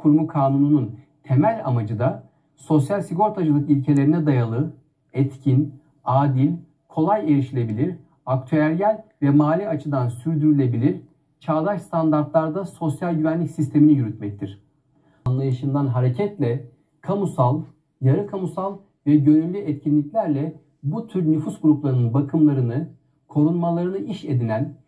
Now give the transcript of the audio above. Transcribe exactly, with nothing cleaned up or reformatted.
Kurumu Kanunu'nun temel amacı da sosyal sigortacılık ilkelerine dayalı, etkin, adil, kolay erişilebilir, aktüeryal ve mali açıdan sürdürülebilir, çağdaş standartlarda sosyal güvenlik sistemini yürütmektir. Anlayışından hareketle kamusal, yarı kamusal ve gönüllü etkinliklerle bu tür nüfus gruplarının bakımlarını, korunmalarını iş edinen